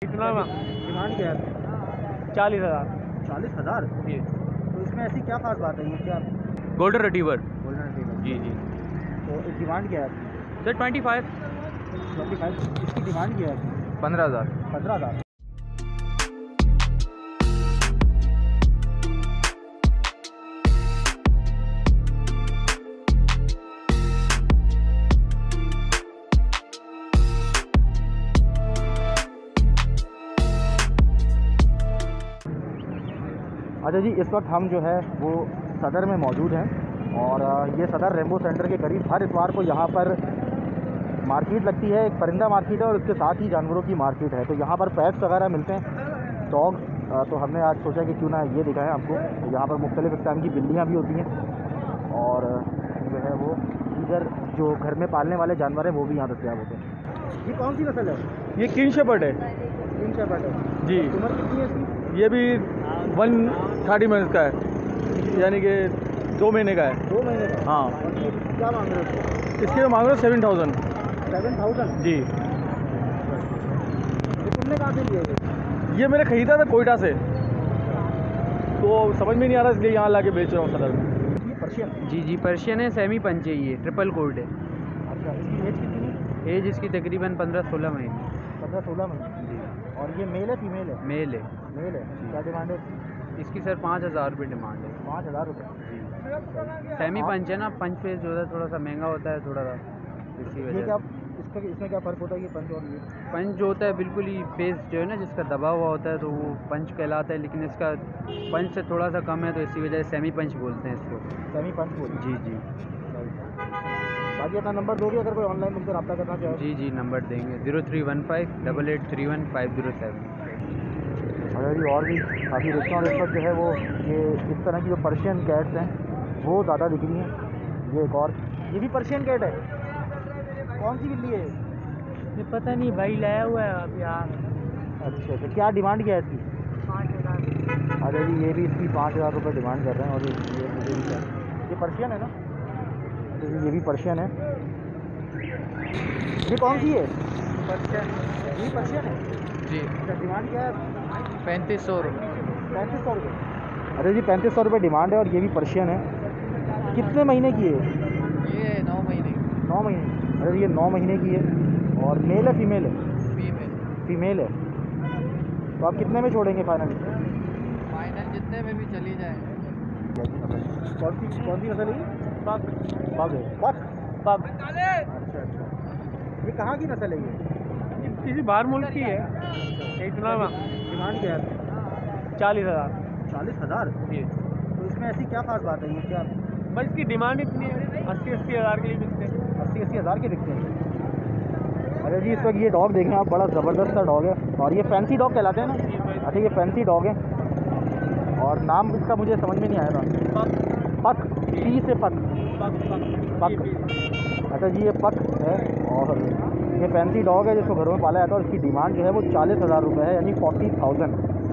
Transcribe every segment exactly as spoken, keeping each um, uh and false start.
कितना डिमांड क्या है? चालीस हज़ार चालीस हज़ार जी। तो इसमें ऐसी क्या खास बात है? ये क्या गोल्डन रिट्रीवर गोल्डन रिट्रीवर? जी जी। तो इस डिमांड क्या है? Sir twenty five twenty five इसकी डिमांड क्या है? पंद्रह हज़ार पंद्रह हज़ार अच्छा जी, इस वक्त हम जो है वो सदर में मौजूद हैं और ये सदर रेम्बो सेंटर के करीब हर इतवार को यहाँ पर मार्केट लगती है। एक परिंदा मार्केट है और उसके साथ ही जानवरों की मार्केट है। तो यहाँ पर पेट्स वगैरह मिलते हैं, डॉग। तो हमने आज सोचा कि क्यों ना ये दिखाएं आपको। यहाँ पर मुख्तलिफ़ किस्म की बिल्लियाँ भी होती हैं और जो है वो इधर जो घर में पालने वाले जानवर हैं वो भी यहाँ दस्तयाब होते हैं। ये कौन सी नस्ल है? ये किंग शेपर्ड है किंग शेपर्ड है जी। उम्र कितनी है इसकी? ये भी वन थर्टी मिनट्स का है, यानी कि दो महीने का है। दो महीने का? हाँ। और ये क्या मांग रहे हो इसको? इसके मैं मांग रहा हूँ सेवन थाउजेंड सेवन थाउजेंड जी। ये तुमने कहाँ से लिया ये? ये मैंने ख़रीदा था कोयटा से, तो समझ में नहीं आ रहा इसलिए यहाँ लाके बेच रहा हूँ सदर में। ये पर्शियन? जी जी पर्शियन है, सेमी पंच है, ये ट्रिपल कोड है। अच्छा, इसकी एज कितनी है? एज इसकी तकरीबन पंद्रह सोलह महीने। पंद्रह सोलह महीने। और ये मेल है फीमेल है? मेल है। मेल है। क्या डिमांड है? इसकी सर पाँच हज़ार रुपये डिमांड है। पाँच हज़ार रुपये। सेमी पंच है ना, पंच फेस जो है थोड़ा सा महंगा होता है थोड़ा सा, इसी ये वजह क्या से। इसका इसमें क्या फ़र्क होता है? ये पंच और ये पंच जो होता है बिल्कुल ही फेस जो है ना जिसका दबा हुआ होता है तो वो पंच कहलाता है, लेकिन इसका पंच से थोड़ा सा कम है तो इसी वजह से सेमी पंच बोलते हैं इसको। सेमी पंच बोल? जी जी। बाकी अपना नंबर दोगे अगर कोई ऑनलाइन मुझसे रब्ता करना चाहे? जी जी नंबर देंगे, zero three one five double eight three one five zero seven. अगर ये और भी काफ़ी रिश्ते और इस वक्त जो है वो ये इस तरह की जो पर्शियन कैट्स हैं वो ज़्यादा दिख रही हैं। ये एक और, ये भी पर्शियन कैट है? कौन सी बिल्ली है ये पता नहीं भाई, लाया हुआ है अब यार। अच्छा अच्छा, क्या डिमांड क्या है इसकी? पाँच हज़ार अरे जी, ये भी इसकी पाँच हज़ार रुपये डिमांड कर रहे हैं। और ये ये मुझे भी चाहिए। ये पर्शियन है ना? तो ये भी पर्शियन है। ये कौन सी है? पर्शियन। ये पर्शियन है जी। अच्छा, डिमांड क्या है? पैंतीस सौ रुपये। पैंतीस सौ रुपये अरे जी, पैंतीस सौ रुपये डिमांड है और ये भी पर्शियन है। कितने महीने की है? ये नौ महीने। नौ महीने अरे ये नौ महीने की है। और मेल है फीमेल है? फीमेल। फीमेल है। तो आप कितने में छोड़ेंगे फाइनल? फाइनल जितने में भी चली जाए। कौन सी कौन सी नस्ल है? पग पग है? पग पग अच्छा अच्छा। ये कहाँ की नस्ल है ये? किसी बाहर मुल्क की है। इतना डिमांड क्या है? चालीस हज़ार चालीस हज़ार जी। तो इसमें ऐसी क्या खास बात है? ये क्या बस इसकी डिमांड इतनी है, अस्सी अस्सी हज़ार के लिए बिकते हैं। अस्सी अस्सी हज़ार के बिकते हैं? अरे जी, इस वक्त ये डॉग देखें आप, बड़ा ज़बरदस्त सा डॉग है और ये फैंसी डॉग कहलाते हैं ना? अच्छा, ये फैंसी डॉग है और नाम इसका मुझे समझ में नहीं आया था। पक, पी से पक पक। अच्छा जी, ये पक है और ये फैंसी डॉग है जिसको घरों में पाला जाता है और इसकी डिमांड जो है वो चालीस हज़ार रुपये है, यानी फोर्टी थाउजेंड।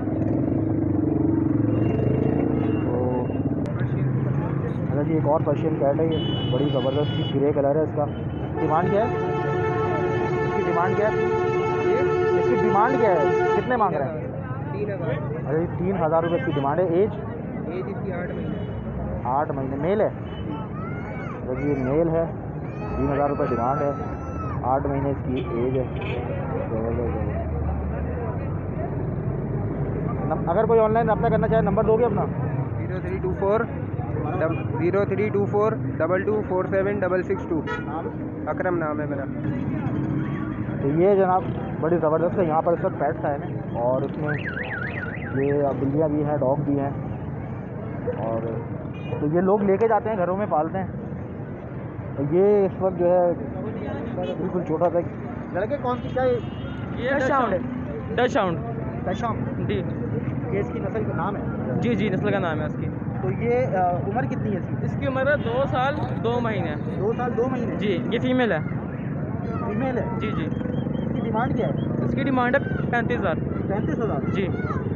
तो अच्छा जी, एक और पर्शियन कैट है, ये बड़ी ज़बरदस्त सी ग्रे कलर है इसका। डिमांड क्या है इसकी? डिमांड क्या है इसकी? डिमांड क्या है? कितने मांग रहे हैं? तीन हज़ार। अरे तीन हज़ार रुपये इसकी डिमांड है। एज? एज इसकी आठ महीने। आठ महीने। मेल है? अरे ये मेल है, तीन हज़ार रुपये डिमांड है, आठ महीने इसकी एज है। अगर कोई ऑनलाइन रब्ता करना चाहे नंबर दोगे अपना? Zero three two four zero three two four double two four seven double six two. Akram नाम है मेरा। तो ये जनाब बड़ी ज़बरदस्त है। यहाँ पर इस वक्त पेट्स आए हैं और उसमें ये बिल्लियाँ भी हैं, डॉग भी हैं और तो ये लोग लेके जाते हैं, घरों में पालते हैं। तो ये इस वक्त जो है बिल्कुल छोटा सा लड़के। कौन सी? क्या ये डच साउंड है। डच साउंड कशाम जी। ये इसकी नस्ल का नाम है? जी जी, नस्ल का नाम है इसकी। तो ये आ, उम्र कितनी है इसकी? इसकी उम्र है दो साल दो महीने। दो साल दो महीने जी। ये फीमेल है। फीमेल है? जी जी। इसकी डिमांड क्या है? इसकी डिमांड है पैंतीस हज़ार पैंतीस हज़ार जी।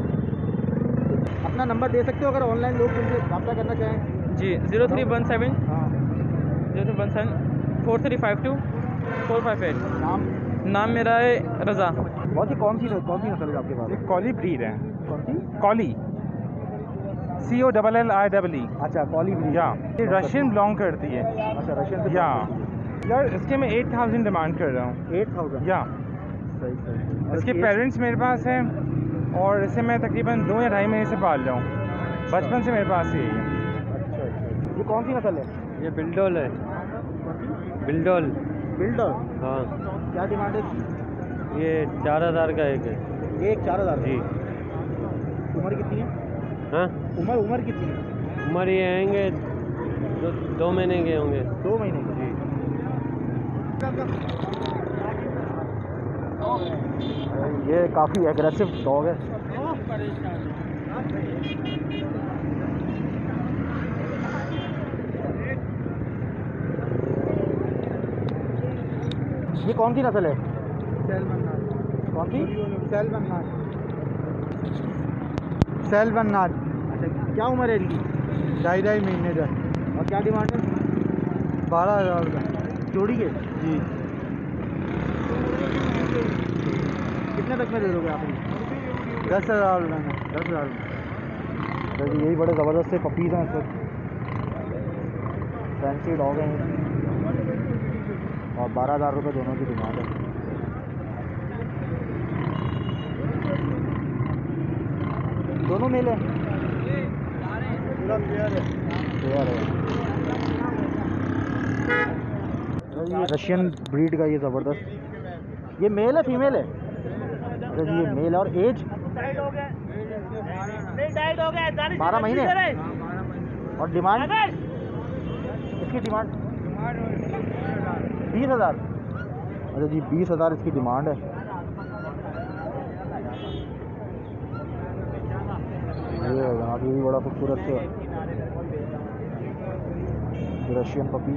अपना नंबर दे सकते हो अगर ऑनलाइन लोग तुमसे रब्ता करना चाहें? जी, ज़ीरो थ्री वन सेवन हाँ। Zero three one seven four three five two four five eight. नाम? नाम मेरा है रज़ा। बहुत ही कौन सी कौन सी नस्ल है आपके पास? कॉली ब्रीड है। कौन सी? Collie, C O double L I double E. अच्छा, कॉली ब्रीड। या ये रशियन बिलोंग करती है। अच्छा, रशियन से या यार इसके मैं एट थाउजेंड डिमांड कर रहा हूँ। एट थाउजेंड या सही सही। और इसके age- पेरेंट्स मेरे पास हैं और इसे मैं तकरीबन दो या ढाई महीने से पाल रहा हूँ। बचपन से मेरे पास यही है। अच्छा अच्छा, ये कौन सी नस्ल है? ये बिल्डोल है। कौन सी? बिल्डोल। बिल्डर। हाँ, क्या डिमांड है इसकी? ये चार हज़ार का एक है। एक चार हज़ार जी। उम्र कितनी है? हाँ, उम्र उम्र कितनी है? उम्र ये आएंगे दो, दो महीने के होंगे। दो महीने की। जी। ये काफ़ी एग्रेसिव डॉग है। ये कौन सी नस्ल है? कौन सी? सेलवन्नाथ। सेलवन्नाथ। अच्छा, क्या उम्र है इनकी? ढाई ढाई महीने का। और क्या डिमांड है? बारह हज़ार का। जोड़ी के जी। कितने तक में दे दोगे आप इन्हें? दस हज़ार लेना। दस हज़ार में। तो यही बड़े ज़बरदस्त से पपीज़ हैं सर, फैंसी डॉग हैं ये। और बारह हज़ार रुपये दोनों की डिमांड है। दोनों मेल हैं? पेयर है। ये रशियन ब्रीड का ये ज़बरदस्त, ये मेल है फीमेल है? अच्छा जी, ये मेल है। और एज? बारह महीने। और डिमांड इसकी डिमांड बीस हज़ार। अच्छा जी, बीस हज़ार इसकी डिमांड है। ये जनाब, ये भी बड़ा खूबसूरत से रशियन पपी।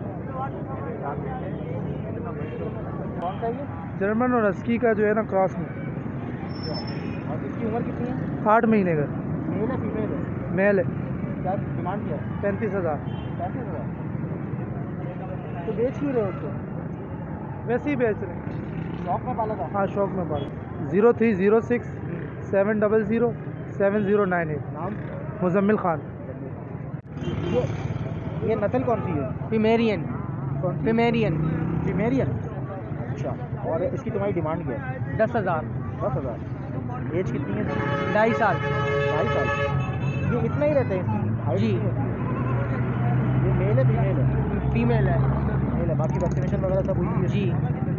कौन सा ये? जर्मन और हस्की का जो है ना क्रॉस में। और इसकी उम्र कितनी है? आठ महीने का। मेल है फीमेल है? मेल है। क्या डिमांड क्या है? पैंतीस हज़ार। पैंतीस हज़ार। तो बेच क्यों रहे हो उसको? वैसे ही बेच रहे हैं। शौक में पाला था? हाँ, शौक में पाल। Zero three zero six seven double zero seven zero nine eight. नाम? मुजम्मिल खान। ये ये नस्ल कौन सी है? पिमेरियन। कौन सी? पिमेरियन। फिमेरियन। अच्छा, और इसकी तुम्हारी डिमांड क्या है? दस हज़ार। दस हज़ार। एज कितनी है इसकी? ढाई साल। ढाई साल। ये इतना ही रहता है इसकी हाइट? जी। कितनी होती है? ये मेल है फीमेल है? फीमेल है। मेल है। बाकी वैक्सीनेशन वगैरह सब हुई है? जी।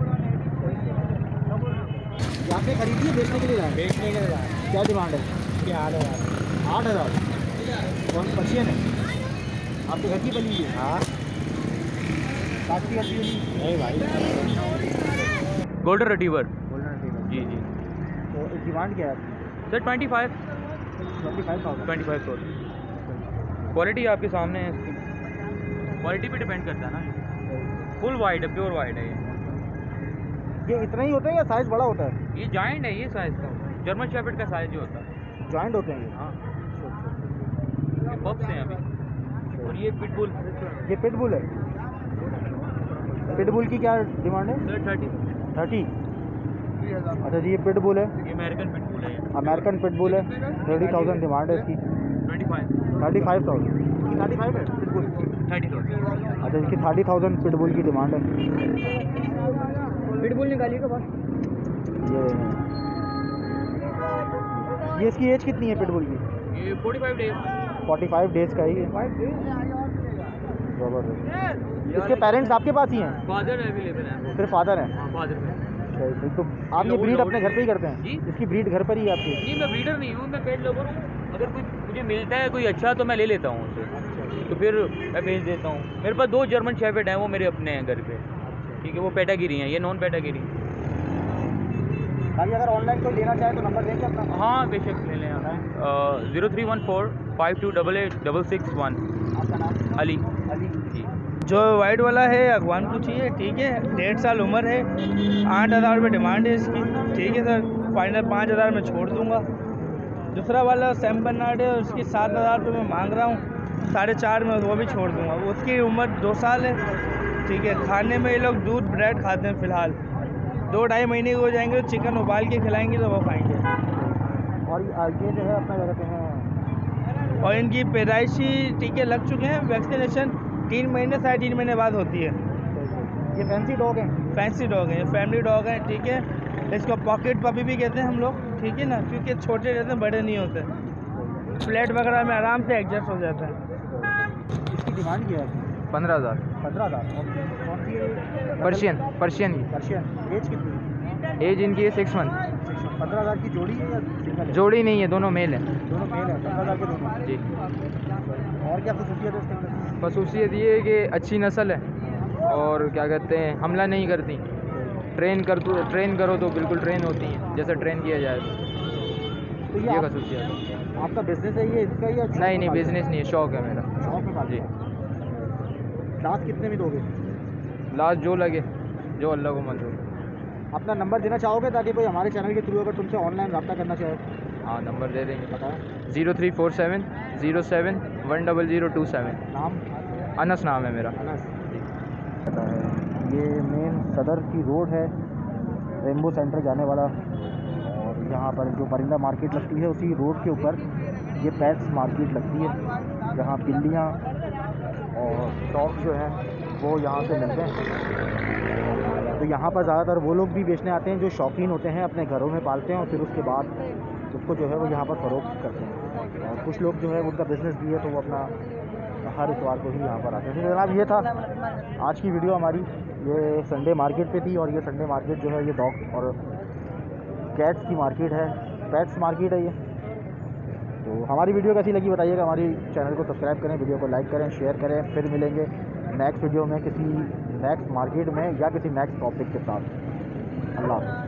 ये आपने खरीदी है बेचने के लिए लाए? बेचने के लिए क्या डिमांड है? आठ हज़ार। आठ हज़ार। कौन पर्शियन है? आपके घर की बनी हुई है? हाँ। काटती करती हुई? नहीं भाई। Golden retriever. Golden retriever. जी जी तो डिमांड क्या है आपकी? Sir twenty five twenty five thousand. Twenty five thousand quality आपके सामने है इसकी। क्वालिटी पे डिपेंड करता है ना। फुल वाइट है, प्योर वाइट है ये। ये इतना ही होता है या साइज़ बड़ा होता है? ये जॉइंट है, ये साइज़ का जर्मन शेफर्ड का साइज़ जो होता है। जॉइंट होते हैं ये? हाँ, ये पप्स हैं अभी। और ये पिटबुल। ये पिटबुल है? पिटबुल की क्या डिमांड है? Sir thirty. थर्टी। अच्छा जी, ये पिटबुल है? ये अमेरिकन पिटबुल है। ये अमेरिकन पिटबुल है। थर्टी थाउजेंड डिमांड है इसकी। Twenty five. Thirty five thousand. Thirty five है पिटबुल? Thirty thousand. अच्छा, इसकी थर्टी थाउजेंड पिटबुल की डिमांड है। पिटबुल निकालिए के बाद। ये ये इसकी एज कितनी है पिटबुल की? ये forty five days. Forty five days का ही है। ज़बरदस्त। इसके पेरेंट्स आपके पास ही हैं? फादर अवेलेबल है। सिर्फ फादर हैं? हाँ, फादर है। सही सही। तो आप ये ब्रीड अपने घर पे ही करते हैं? जी। इसकी ब्रीड घर पर ही है आपकी? नहीं, मैं ब्रीडर नहीं हूँ, मैं पेट लवर हूँ। अगर कोई मुझे मिलता है कोई अच्छा तो मैं ले लेता हूँ उसे, तो फिर मैं भेज देता हूँ। मेरे पास दो जर्मन शेफर्ड हैं, वो मेरे अपने हैं घर पे। ठीक है, वो पेटागिरी हैं, ये नॉन पेटागिरी। भाई अगर ऑनलाइन कोई लेना चाहे तो नंबर देंगे अपना? हाँ बेशक ले लें आप। Zero three one four five two double eight double six one. आपका नाम? अली। अली जी। जो वाइट वाला है अगवान पूछी है, ठीक है, डेढ़ साल उम्र है, आठ हज़ार रुपये डिमांड है इसकी, ठीक है सर, फाइनल पाँच हज़ार में छोड़ दूंगा। दूसरा वाला सैम बर्नार्ड है, उसकी सात हज़ार रुपये मैं मांग रहा हूँ, साढ़े चार में वो भी छोड़ दूंगा। उसकी उम्र दो साल है, ठीक है। खाने में ये लोग दूध ब्रेड खाते हैं फ़िलहाल, दो ढाई महीने के हो जाएंगे तो चिकन उबाल के खिलाएंगे तो वो खाएंगे। और ये जो है अपना क्या कहते हैं, और इनकी पैदाइशी टीके लग चुके हैं, वैक्सीनेशन तीन महीने साढ़े तीन महीने बाद होती है। ये फैंसी डॉग हैं? फैंसी डॉग है, फैमिली डॉग है, ठीक है। इसको पॉकेट पपी भी कहते हैं हम लोग, ठीक है ना, क्योंकि छोटे रहते हैं, बड़े नहीं होते, फ्लैट वगैरह में आराम से एडजस्ट हो जाता है। इसकी डिमांड क्या है? पंद्रह हज़ार पंद्रह हज़ार। कौन सी है? पर्शियन पर्शियन की पर्शियन। एज कितनी? एज इनकी है सिक्स मंथ। पंद्रह हज़ार की जोड़ी है या सिंगल है? जोड़ी नहीं है, दोनों मेल है। दोनों मेल है, पंद्रह हज़ार के दोनों। जी। और क्या खसूसियत है इसके अंदर? खसूसियत ये है कि अच्छी नस्ल है और क्या कहते हैं हमला नहीं करती। ट्रेन कर तो ट्रेन करो तो बिल्कुल ट्रेन होती हैं, जैसे ट्रेन किया जाए तो। तो ये ये आप- खसूसियत है। आपका बिजनेस है ये इसका या शौक नहीं नहीं में पालते बिजनेस नहीं है, शौक है मेरा। हैं? शौक में पालते जी। हैं। लास्ट कितने में दोगे? लास्ट जो लगे, जो अल्लाह को मंजूर। अपना नंबर देना चाहोगे ताकि कोई हमारे चैनल के थ्रू अगर तुमसे ऑनलाइन रब्ता करना चाहे? हाँ नंबर दे देंगे। बताएं। Zero three four seven zero seven one double zero two seven. नाम? अनस नाम है मेरा। अनस। पता है ये मेन सदर की रोड है, रेनबो सेंटर जाने वाला। और यहाँ पर जो परिंदा मार्केट लगती है उसी रोड के ऊपर ये पेट्स मार्केट लगती है, जहाँ बिल्लियाँ और डॉग जो हैं वो यहाँ से मिलते हैं। तो यहाँ पर ज़्यादातर वो लोग भी बेचने आते हैं जो शौकीन होते हैं, अपने घरों में पालते हैं और फिर उसके बाद उसको जो है वो यहाँ पर फ़रोख्त करते हैं। और कुछ लोग जो है उनका बिज़नेस भी है तो वो अपना हर इतवार को ही यहाँ पर आते हैं। तो जनाब ये था आज की वीडियो हमारी, ये संडे मार्केट पे थी। और ये संडे मार्केट जो है ये डॉग और कैट्स की मार्केट है, पेट्स मार्केट है ये। तो हमारी वीडियो कैसी लगी बताइएगा, हमारी चैनल को सब्सक्राइब करें, वीडियो को लाइक करें, शेयर करें। फिर मिलेंगे नेक्स्ट वीडियो में किसी नेक्स्ट मार्केट में या किसी नेक्स्ट टॉपिक के साथ। अल्लाह हाफ़िज़।